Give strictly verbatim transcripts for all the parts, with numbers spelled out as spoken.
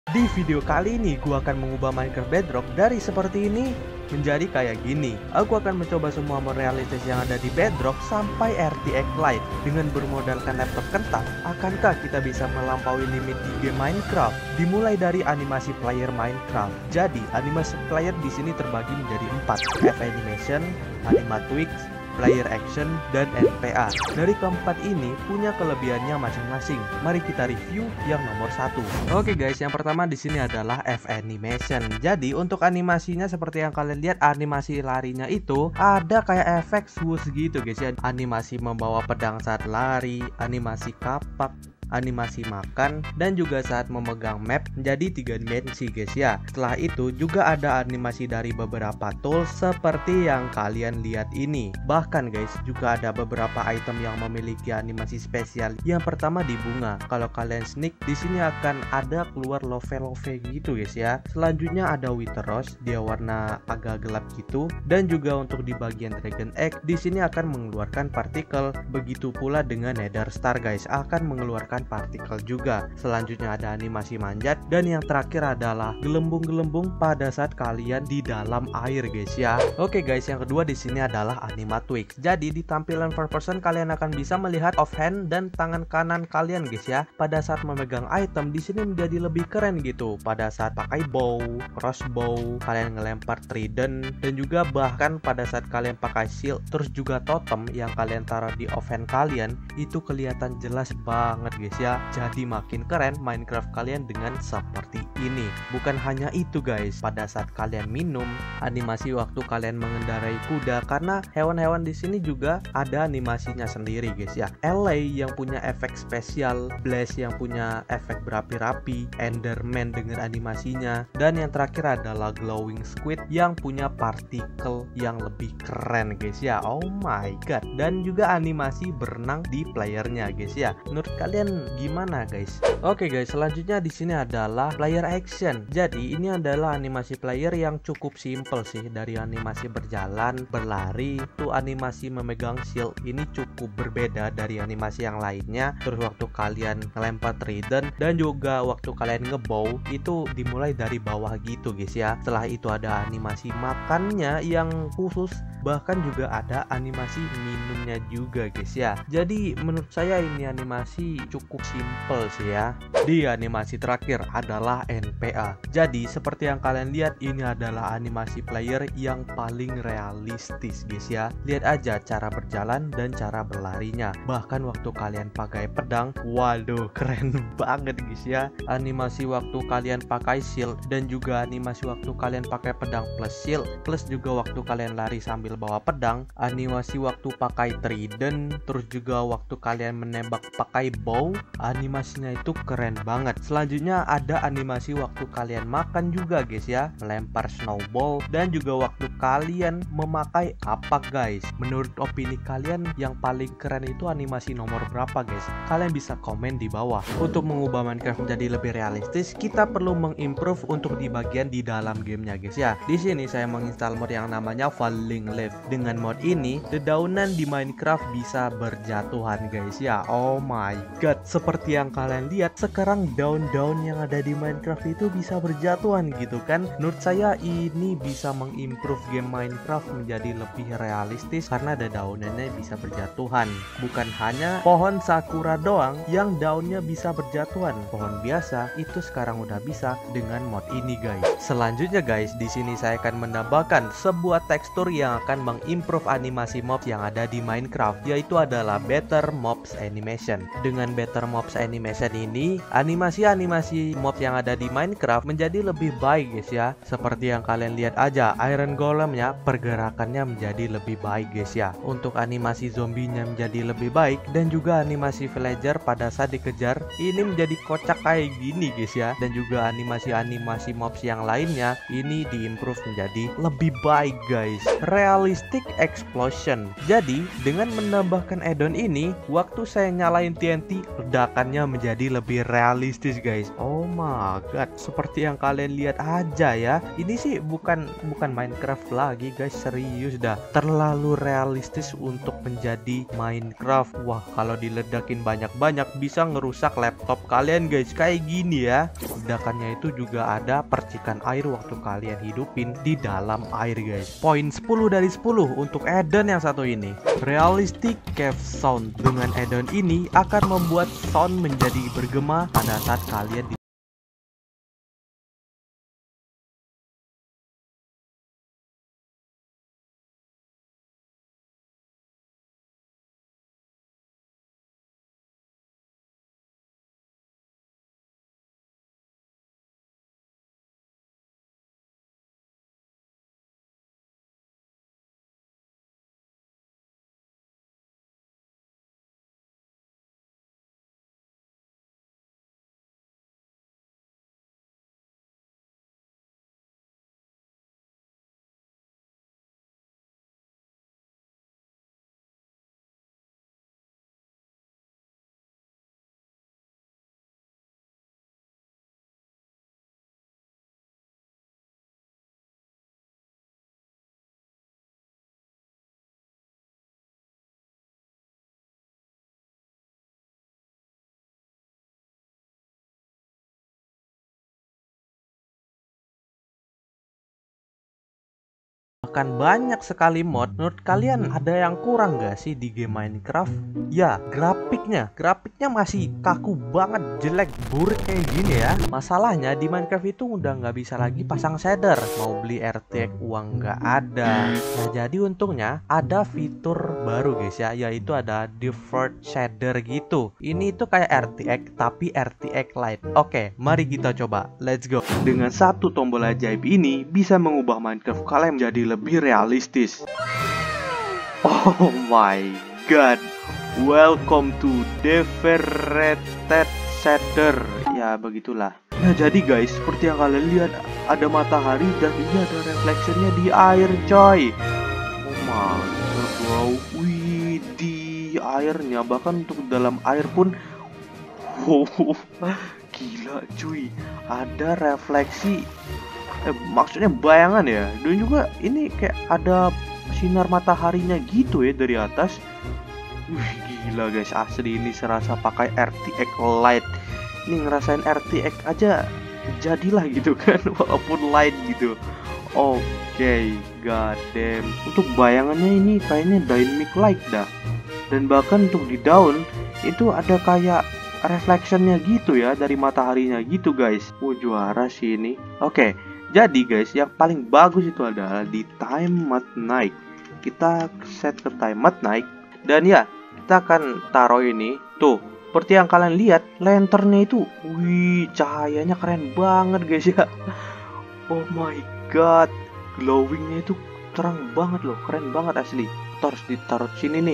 Di video kali ini gua akan mengubah Minecraft Bedrock dari seperti ini menjadi kayak gini. Aku akan mencoba semua mod realistis yang ada di Bedrock sampai R T X Lite dengan bermodalkan laptop kentang. Akankah kita bisa melampaui limit di game Minecraft? Dimulai dari animasi player Minecraft. Jadi animasi player di sini terbagi menjadi empat: F animation, animatrix, player action, dan N P A. Dari keempat ini punya kelebihannya masing-masing. Mari kita review yang nomor satu. Oke guys, yang pertama di sini adalah F animation. Jadi untuk animasinya seperti yang kalian lihat, animasi larinya itu ada kayak efek swoosh gitu guys ya. Animasi membawa pedang saat lari, animasi kapak, animasi makan, dan juga saat memegang map menjadi tiga dimensi guys ya. Setelah itu juga ada animasi dari beberapa tools seperti yang kalian lihat ini. Bahkan guys juga ada beberapa item yang memiliki animasi spesial. Yang pertama di bunga. Kalau kalian sneak di sini akan ada keluar love-love gitu guys ya. Selanjutnya ada wither rose, dia warna agak gelap gitu. Dan juga untuk di bagian dragon egg di sini akan mengeluarkan partikel. Begitu pula dengan nether star guys, akan mengeluarkan partikel juga. Selanjutnya ada animasi manjat, dan yang terakhir adalah gelembung-gelembung pada saat kalian di dalam air guys ya. Oke guys, yang kedua di sini adalah animatrix. Jadi di tampilan first person kalian akan bisa melihat offhand dan tangan kanan kalian guys ya. Pada saat memegang item di sini menjadi lebih keren gitu. Pada saat pakai bow, crossbow, kalian ngelempar trident, dan juga bahkan pada saat kalian pakai shield terus juga totem yang kalian taruh di offhand kalian, itu kelihatan jelas banget guys ya. Jadi makin keren Minecraft kalian dengan seperti ini. Bukan hanya itu guys, pada saat kalian minum, animasi waktu kalian mengendarai kuda, karena hewan-hewan di sini juga ada animasinya sendiri guys ya. Ellay yang punya efek spesial, Blaze yang punya efek berapi-rapi, Enderman dengan animasinya, dan yang terakhir adalah glowing squid yang punya partikel yang lebih keren guys ya. Oh my god. Dan juga animasi berenang di playernya guys ya. Menurut kalian gimana guys? Oke guys, selanjutnya di sini adalah player action. Jadi ini adalah animasi player yang cukup simple sih. Dari animasi berjalan, berlari, tuh animasi memegang shield ini cukup berbeda dari animasi yang lainnya. Terus waktu kalian ngelempar trident dan juga waktu kalian ngebow itu dimulai dari bawah gitu guys ya. Setelah itu ada animasi makannya yang khusus, bahkan juga ada animasi minumnya juga guys ya. Jadi menurut saya ini animasi cukup simple sih ya. Di animasi terakhir adalah N P A. Jadi seperti yang kalian lihat, ini adalah animasi player yang paling realistis guys ya. Lihat aja cara berjalan dan cara berlarinya. Bahkan waktu kalian pakai pedang, waduh keren banget guys ya. Animasi waktu kalian pakai shield dan juga animasi waktu kalian pakai pedang plus shield, plus juga waktu kalian lari sambil bawa pedang, animasi waktu pakai trident, terus juga waktu kalian menembak pakai bow, animasinya itu keren banget. Selanjutnya ada animasi waktu kalian makan juga guys ya, melempar snowball, dan juga waktu kalian memakai kapak guys. Menurut opini kalian yang paling keren itu animasi nomor berapa guys? Kalian bisa komen di bawah. Untuk mengubah Minecraft menjadi lebih realistis, kita perlu mengimprove untuk di bagian di dalam gamenya guys ya. Di sini saya menginstal mod yang namanya Falling Leaf. Dengan mod ini, dedaunan di Minecraft bisa berjatuhan guys ya. Oh my god, seperti yang kalian lihat sekarang daun-daun yang ada di Minecraft itu bisa berjatuhan gitu kan. Menurut saya ini bisa mengimprove game Minecraft menjadi lebih realistis karena daun-daunnya bisa berjatuhan. Bukan hanya pohon sakura doang yang daunnya bisa berjatuhan. Pohon biasa itu sekarang udah bisa dengan mod ini guys. Selanjutnya guys, di sini saya akan menambahkan sebuah tekstur yang akan mengimprove animasi mobs yang ada di Minecraft, yaitu adalah Better Mobs Animation. Dengan Better Mobs Animation ini, animasi-animasi mobs yang ada di Minecraft menjadi lebih baik guys ya. Seperti yang kalian lihat aja, Iron Golemnya pergerakannya menjadi lebih baik guys ya. Untuk animasi zombinya menjadi lebih baik, dan juga animasi villager pada saat dikejar ini menjadi kocak kayak gini guys ya. Dan juga animasi-animasi mobs yang lainnya ini diimprove menjadi lebih baik guys. Real Realistic Explosion. Jadi dengan menambahkan add-on ini, waktu saya nyalain T N T, ledakannya menjadi lebih realistis guys. Oh my god, seperti yang kalian lihat aja ya. Ini sih bukan bukan Minecraft lagi guys, serius dah. Terlalu realistis untuk menjadi Minecraft. Wah, kalau diledakin banyak-banyak bisa ngerusak laptop kalian guys. Kayak gini ya. Ledakannya itu juga ada percikan air waktu kalian hidupin di dalam air guys. Poin sepuluh dari sepuluh untuk add-on yang satu ini. Realistic Cave Sound. Dengan add-on ini akan membuat sound menjadi bergema pada saat kalian di akan banyak sekali mod. Menurut kalian ada yang kurang gak sih di game Minecraft? Ya, grafiknya grafiknya masih kaku banget, jelek, buruk kayak gini ya. Masalahnya di Minecraft itu udah nggak bisa lagi pasang shader. Mau beli R T X uang nggak ada. Nah, jadi untungnya ada fitur baru guys ya, yaitu ada default shader gitu. Ini itu kayak R T X tapi R T X Lite. Oke, mari kita coba. Let's go. Dengan satu tombol ajaib ini bisa mengubah Minecraft kalian menjadi lebih realistis. Oh my god. Welcome to Deferrated Shader. Ya begitulah. Nah jadi guys, seperti yang kalian lihat, ada matahari dan ini ada refleksinya di air coy. Oh my god, wow. Wih, di airnya, bahkan untuk dalam air pun wow, gila cuy. Ada refleksi, eh, maksudnya bayangan ya. Dan juga ini kayak ada sinar mataharinya gitu ya dari atas. Wih, gila guys, asli ini serasa pakai R T X Lite. Ini ngerasain R T X aja jadilah gitu kan, walaupun light gitu. Oke, okay, god damn. Untuk bayangannya ini kayaknya dynamic light dah. Dan bahkan untuk di daun itu ada kayak reflectionnya gitu ya dari mataharinya gitu guys. Oh, juara sih ini. Oke, okay, jadi guys, yang paling bagus itu adalah di time mode night. Kita set ke time mode night dan ya kita akan taruh ini tuh. Seperti yang kalian lihat, lanternnya itu, wih, cahayanya keren banget guys ya. Oh my god, glowingnya itu terang banget loh, keren banget asli. Terus ditaruh sini nih,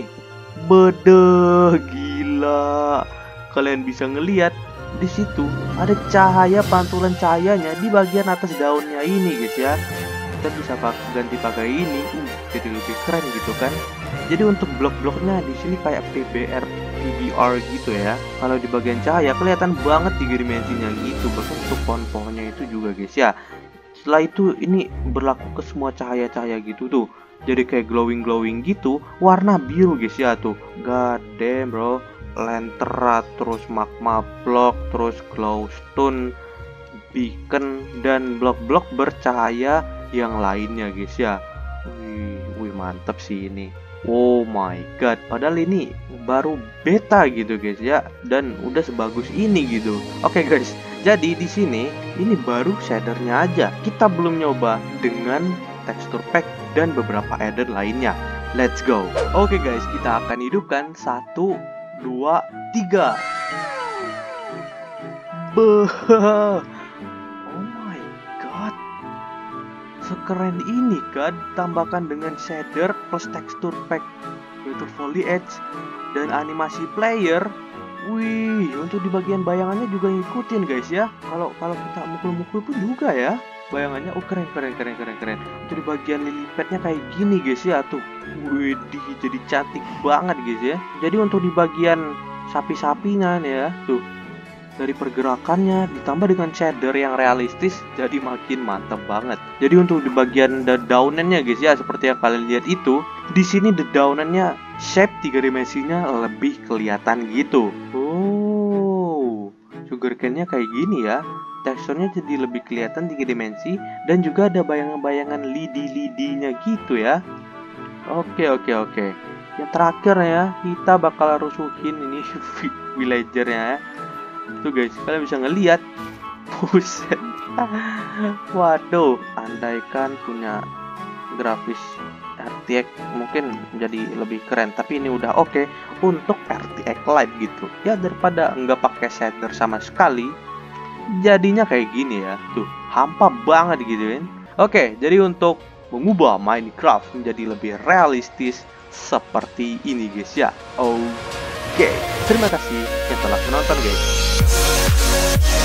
bedeh, gila. Kalian bisa ngelihat di situ ada cahaya, pantulan cahayanya di bagian atas daunnya ini guys ya. Kita bisa ganti pakai ini, uh, jadi lebih keren gitu kan. Jadi untuk blok-bloknya di sini kayak P B R, P B R gitu ya. Kalau di bagian cahaya kelihatan banget tiga dimensinya gitu. Bahkan untuk pohon-pohonnya itu juga guys ya. Setelah itu ini berlaku ke semua cahaya-cahaya gitu tuh. Jadi kayak glowing-glowing gitu, warna biru guys ya tuh. God damn bro. Lantera, terus magma block, terus glowstone, beacon, dan blok-blok bercahaya yang lainnya guys ya. Wih, wih mantap sih ini. Oh my god, padahal ini baru beta gitu guys ya, dan udah sebagus ini gitu. Oke okay, guys, jadi di sini ini baru shadernya aja. Kita belum nyoba dengan texture pack dan beberapa add-on lainnya. Let's go. Oke okay, guys, kita akan hidupkan satu, dua, tiga. Beuh. Sekeren ini kan, tambahkan dengan shader plus texture pack yaitu foliage dan animasi player. Wih, untuk di bagian bayangannya juga ngikutin guys ya. Kalau kalau kita mukul-mukul pun juga ya. bayangannya. Oh keren keren keren keren keren. Untuk di bagian lily padnya kayak gini guys ya tuh. Widih, jadi cantik banget guys ya. Jadi untuk di bagian sapi-sapinya nih ya tuh, dari pergerakannya ditambah dengan shader yang realistis jadi makin mantap banget. Jadi untuk di bagian daunannya guys ya, seperti yang kalian lihat itu, di sini daunannya shape tiga dimensinya lebih kelihatan gitu. Oh, sugarcane-nya kayak gini ya. Teksturnya jadi lebih kelihatan tiga dimensi dan juga ada bayangan-bayangan lidi-lidinya gitu ya. Oke oke oke. Yang terakhir ya, kita bakal rusuhin ini villagernya ya. Tuh guys, kalian bisa ngelihat. Buset. Waduh, andaikan punya grafis R T X mungkin jadi lebih keren, tapi ini udah oke okay untuk R T X Lite gitu. Ya daripada nggak pakai shader sama sekali, jadinya kayak gini ya. Tuh, hampa banget gitu kan. Oke, jadi untuk mengubah Minecraft menjadi lebih realistis seperti ini guys ya. Oke, terima kasih yang telah menonton guys.